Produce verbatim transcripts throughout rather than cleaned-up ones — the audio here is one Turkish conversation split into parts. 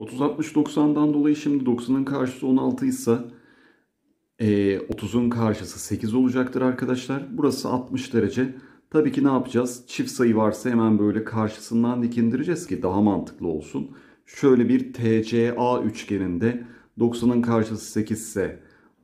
otuz altmış doksandan dolayı şimdi doksanın karşısı on altı ise e, otuzun karşısı sekiz olacaktır arkadaşlar. Burası altmış derece. Tabii ki ne yapacağız? Çift sayı varsa hemen böyle karşısından dik indireceğiz ki daha mantıklı olsun. Şöyle bir T C A üçgeninde doksanın karşısı sekiz ise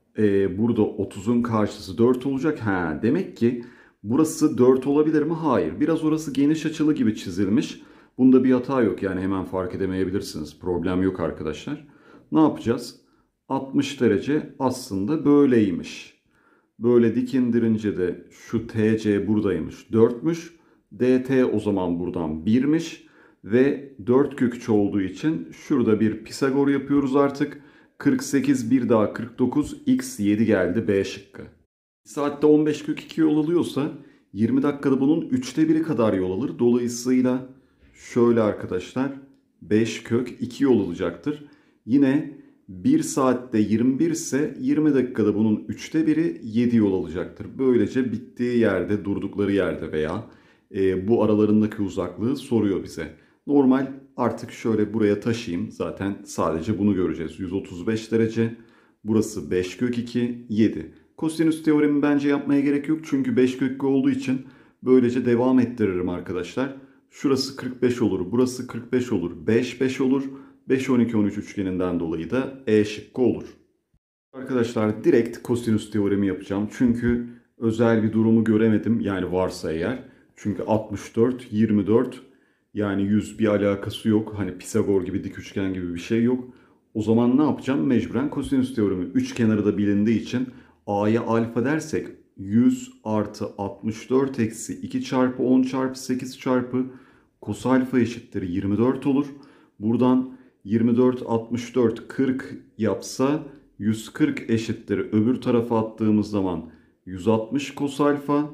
e, burada otuzun karşısı dört olacak. Ha, demek ki burası dört olabilir mi? Hayır. Biraz orası geniş açılı gibi çizilmiş. Bunda bir hata yok, yani hemen fark edemeyebilirsiniz. Problem yok arkadaşlar. Ne yapacağız? altmış derece aslında böyleymiş. Böyle dik indirince de şu T C buradaymış, dörtmüş. D T o zaman buradan birmiş. Ve dört kök üç olduğu için şurada bir Pisagor yapıyoruz artık. kırk sekiz bir daha kırk dokuz, x yedi geldi, B şıkkı. Saatte on beş kök iki yol alıyorsa yirmi dakikada bunun üçte biri kadar yol alır. Dolayısıyla şöyle arkadaşlar, beş kök iki yol alacaktır. Yine bir saatte yirmi bir ise yirmi dakikada bunun üçte biri yedi yol alacaktır. Böylece bittiği yerde, durdukları yerde veya e, bu aralarındaki uzaklığı soruyor bize. Normal, artık şöyle buraya taşıyayım. Zaten sadece bunu göreceğiz. yüz otuz beş derece. Burası beş kök iki, yedi. Kosinüs teoremi bence yapmaya gerek yok. Çünkü beş kök iki olduğu için böylece devam ettiririm arkadaşlar. Şurası kırk beş olur. Burası kırk beş olur. beş, beş olur. beş, on iki, on üç üçgeninden dolayı da E şıkkı olur. Arkadaşlar direkt kosinüs teoremi yapacağım. Çünkü özel bir durumu göremedim. Yani varsa eğer. Çünkü altmış dört, yirmi dört, yani yüz bir alakası yok. Hani Pisagor gibi, dik üçgen gibi bir şey yok. O zaman ne yapacağım? Mecburen kosinüs teoremi. Üç kenarı da bilindiği için A'ya alfa dersek yüz artı altmış dört eksi iki çarpı on çarpı sekiz çarpı kos alfa eşittir yirmi dört olur. Buradan yirmi dört, altmış dört, kırk yapsa yüz kırk eşittir. Öbür tarafa attığımız zaman yüz altmış kos alfa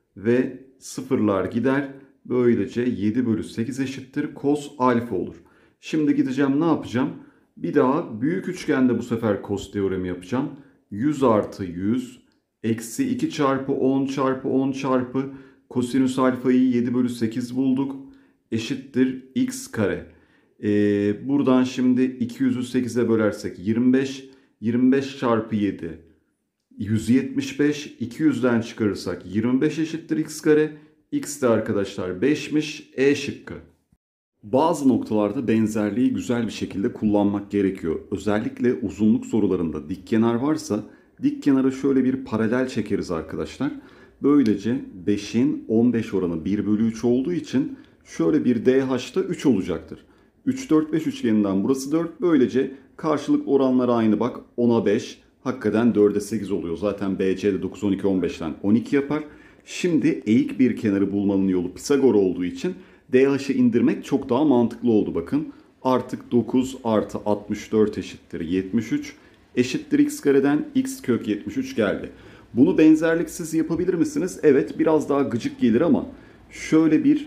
ve sıfırlar gider. Böylece yedi bölü sekiz eşittir kos alfa olur. Şimdi gideceğim, ne yapacağım? Bir daha büyük üçgende bu sefer kos teoremi yapacağım. yüz artı yüz eksi iki çarpı on çarpı on çarpı kosinüs alfayı yedi bölü sekiz bulduk. Eşittir x kare. Ee, buradan şimdi iki yüzü sekize bölersek yirmi beş. yirmi beş çarpı yedi. yüz yetmiş beş. iki yüzden çıkarırsak yirmi beş eşittir x kare. X de arkadaşlar beşmiş. E şıkkı. Bazı noktalarda benzerliği güzel bir şekilde kullanmak gerekiyor. Özellikle uzunluk sorularında dik kenar varsa dik kenara şöyle bir paralel çekeriz arkadaşlar. Böylece beşin on beş oranı bir bölü üç olduğu için şöyle bir D H'da üç olacaktır. üç, dört, beş üçgeninden burası dört. Böylece karşılık oranları aynı bak. ona beş. Hakikaten dörde sekiz oluyor. Zaten B C'de dokuz, on iki, on beşten on iki yapar. Şimdi eğik bir kenarı bulmanın yolu Pisagor olduğu için D H'ı indirmek çok daha mantıklı oldu bakın. Artık dokuz artı altmış dört eşittir yetmiş üç. Eşittir x kareden x kök yetmiş üç geldi. Bunu benzerliksiz yapabilir misiniz? Evet, biraz daha gıcık gelir ama şöyle bir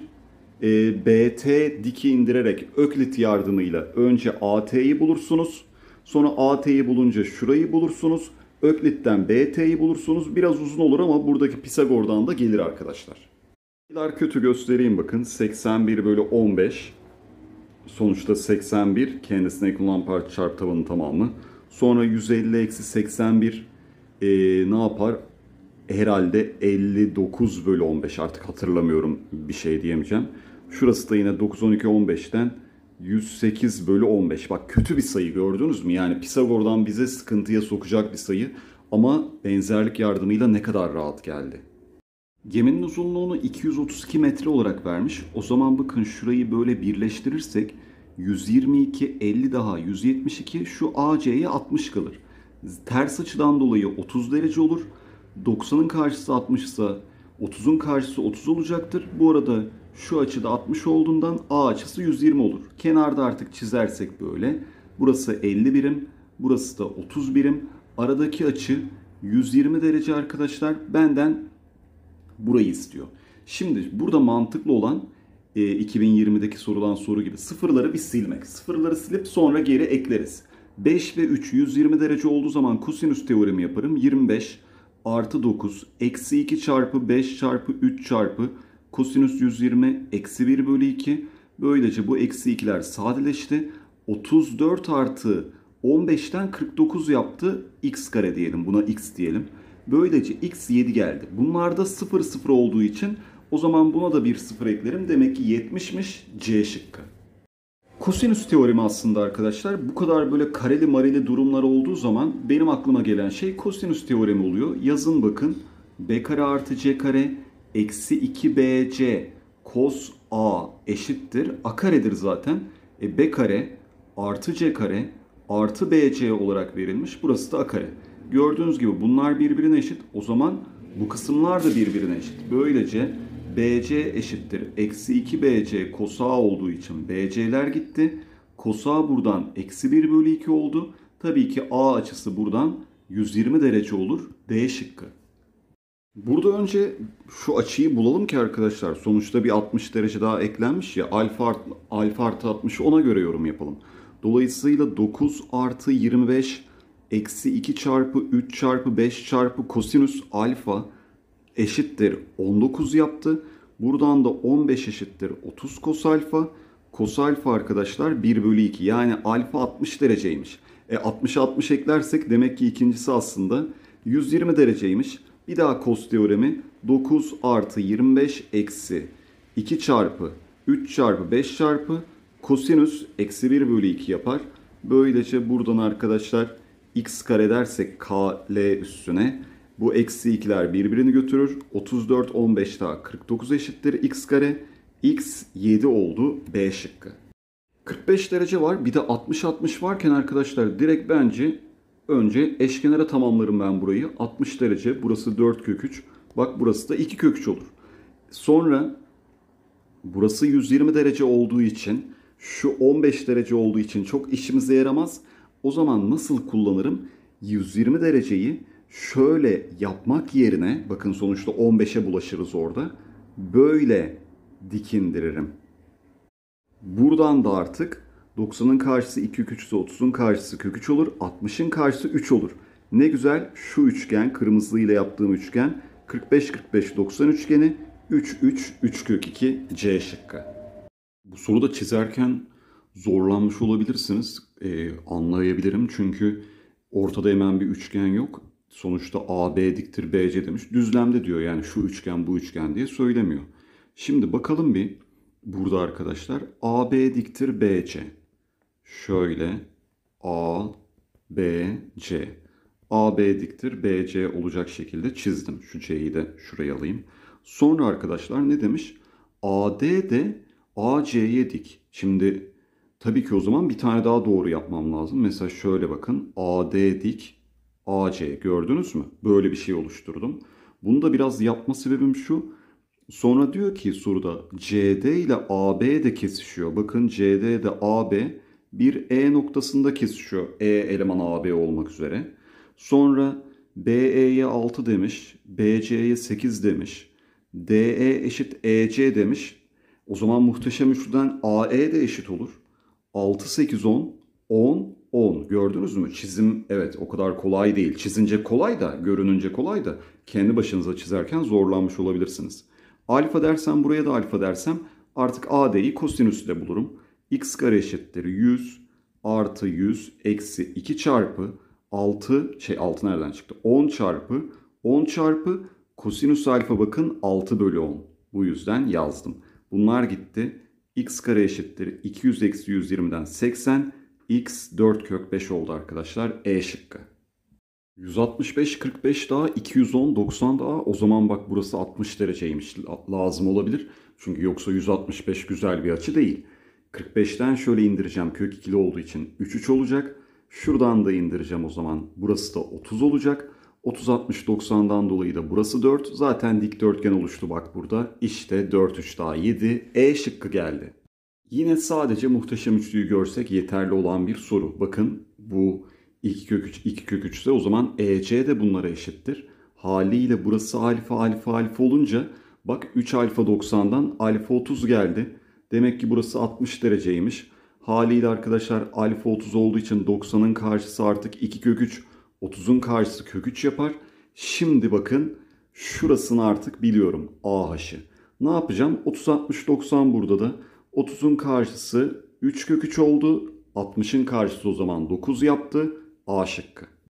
e, B T diki indirerek Öklit yardımıyla önce A T'yi bulursunuz. Sonra A T'yi bulunca şurayı bulursunuz. Öklit'ten B T'yi bulursunuz. Biraz uzun olur ama buradaki Pisagor'dan da gelir arkadaşlar. Sayılar kötü, göstereyim bakın. seksen bir bölü on beş. Sonuçta seksen bir kendisine yakın olan parça çarpı tabanın tamamı. Sonra yüz elli eksi seksen bir ee, ne yapar? Herhalde elli dokuz bölü on beş, artık hatırlamıyorum, bir şey diyemeyeceğim. Şurası da yine dokuz, on iki, on beşten yüz sekiz bölü on beş. Bak, kötü bir sayı, gördünüz mü? Yani Pisagor'dan bize sıkıntıya sokacak bir sayı. Ama benzerlik yardımıyla ne kadar rahat geldi. Geminin uzunluğunu iki yüz otuz iki metre olarak vermiş. O zaman bakın şurayı böyle birleştirirsek yüz yirmi iki, elli daha yüz yetmiş iki, şu A C'ye altmış kalır. Ters açıdan dolayı otuz derece olur. doksanın karşısı altmış ise otuzun karşısı otuz olacaktır. Bu arada şu açıda altmış olduğundan A açısı yüz yirmi olur. Kenarda artık çizersek böyle. Burası elli birim, burası da otuz birim. Aradaki açı yüz yirmi derece arkadaşlar. Benden burayı istiyor. Şimdi burada mantıklı olan e, iki bin yirmideki sorulan soru gibi sıfırları bir silmek. Sıfırları silip sonra geri ekleriz. beş ve üç yüz yirmi derece olduğu zaman kosinüs teoremi yaparım. yirmi beş artı dokuz eksi iki çarpı beş çarpı üç çarpı kosinüs yüz yirmi eksi bir bölü iki. Böylece bu eksi ikiler sadeleşti. otuz dört artı on beşten kırk dokuz yaptı. X kare diyelim. Buna x diyelim. Böylece x yedi geldi. Bunlarda sıfır sıfır olduğu için o zaman buna da bir sıfır eklerim. Demek ki yetmişmiş, C şıkkı. Kosinüs teoremi aslında arkadaşlar bu kadar böyle kareli mareli durumlar olduğu zaman benim aklıma gelen şey kosinüs teoremi oluyor. Yazın bakın. B kare artı C kare eksi iki B C cos A eşittir. A karedir zaten. E, B kare artı C kare artı B C olarak verilmiş. Burası da A kare. Gördüğünüz gibi bunlar birbirine eşit. O zaman bu kısımlar da birbirine eşit. Böylece B C eşittir. Eksi iki B C cos A olduğu için B C'ler gitti. Cos A buradan eksi bir bölü iki oldu. Tabii ki A açısı buradan yüz yirmi derece olur. D şıkkı. Burada önce şu açıyı bulalım ki arkadaşlar. Sonuçta bir altmış derece daha eklenmiş ya. Alfa, art, alfa artı altmış ona göre yorum yapalım. Dolayısıyla dokuz artı yirmi beş eksi iki çarpı üç çarpı beş çarpı kosinüs alfa eşittir on dokuz yaptı. Buradan da on beş eşittir otuz kos alfa. Kos alfa arkadaşlar bir bölü iki. Yani alfa altmış dereceymiş. E altmışa altmış eklersek demek ki ikincisi aslında yüz yirmi dereceymiş. Bir daha kos teoremi dokuz artı yirmi beş eksi iki çarpı üç çarpı beş çarpı kosinüs eksi bir bölü iki yapar. Böylece buradan arkadaşlar x kare dersek kl üstüne bu eksi ikiler birbirini götürür. otuz dört on beş daha kırk dokuz eşittir x kare. X yedi oldu. B şıkkı. kırk beş derece var. Bir de altmış altmış varken arkadaşlar direkt bence önce eşkenara tamamlarım ben burayı. altmış derece. Burası dört kök üç. Bak burası da iki kök üç olur. Sonra burası yüz yirmi derece olduğu için şu on beş derece olduğu için çok işimize yaramaz. O zaman nasıl kullanırım? yüz yirmi dereceyi şöyle yapmak yerine bakın sonuçta on beşe bulaşırız orada. Böyle dikindiririm. Buradan da artık doksanın karşısı iki kök üç ise otuzun karşısı kök üç olur. altmışın karşısı üç olur. Ne güzel şu üçgen kırmızı ile yaptığım üçgen kırk beş kırk beş doksan üçgeni üç üç üç kök iki C şıkkı. Bu soruda çizerken zorlanmış olabilirsiniz. Ee, anlayabilirim çünkü ortada hemen bir üçgen yok. Sonuçta A B diktir B C demiş. Düzlemde diyor yani şu üçgen bu üçgen diye söylemiyor. Şimdi bakalım bir burada arkadaşlar A B diktir B C. Şöyle A B C. A B diktir B C olacak şekilde çizdim. Şu C'yi de şuraya alayım. Sonra arkadaşlar ne demiş? A D de A C'ye dik. Şimdi tabii ki o zaman bir tane daha doğru yapmam lazım. Mesela şöyle bakın. A D dik A C gördünüz mü? Böyle bir şey oluşturdum. Bunu da biraz yapma sebebim şu. Sonra diyor ki soruda C D ile A B de kesişiyor. Bakın C D ile A B bir E noktasında kesişiyor. E eleman A B olmak üzere. Sonra B E'ye altı demiş. B C'ye sekiz demiş. D E eşit E C demiş. O zaman muhteşem üçlüden A E de eşit olur. altı, sekiz, on, on, on. Gördünüz mü? Çizim evet o kadar kolay değil. Çizince kolay da, görününce kolay da kendi başınıza çizerken zorlanmış olabilirsiniz. Alfa dersem buraya da alfa dersem artık A D'yi kosinüsle bulurum. X kare eşittir yüz artı yüz eksi iki çarpı altı şey altı nereden çıktı? on çarpı on çarpı kosinüs alfa bakın altı bölü on. Bu yüzden yazdım. Bunlar gitti. X kare eşittir iki yüz eksi yüz yirmiden seksen. X dört kök beş oldu arkadaşlar. E şıkkı. yüz altmış beş kırk beş daha iki yüz on doksan daha o zaman bak burası altmış dereceymiş lazım olabilir. Çünkü yoksa yüz altmış beş güzel bir açı değil. kırk beşten şöyle indireceğim kök ikili olduğu için üç üç olacak. Şuradan da indireceğim o zaman burası da otuz olacak. otuz altmış doksandan dolayı da burası dört. Zaten dikdörtgen oluştu bak burada. İşte dört üç daha yedi. E şıkkı geldi. Yine sadece muhteşem üçlüyü görsek yeterli olan bir soru. Bakın bu iki kök üç, iki kök üç ise o zaman E C de bunlara eşittir. Haliyle burası alfa alfa alfa olunca bak üç alfa doksandan alfa otuz geldi. Demek ki burası altmış dereceymiş. Haliyle arkadaşlar alfa otuz olduğu için doksanın karşısı artık iki kök üç, otuzun karşısı kök üç yapar. Şimdi bakın şurasını artık biliyorum A H'ı. Ne yapacağım? otuz altmış doksan burada da otuzun karşısı üç kök üç oldu. altmışın karşısı o zaman dokuz yaptı. A şıkkı.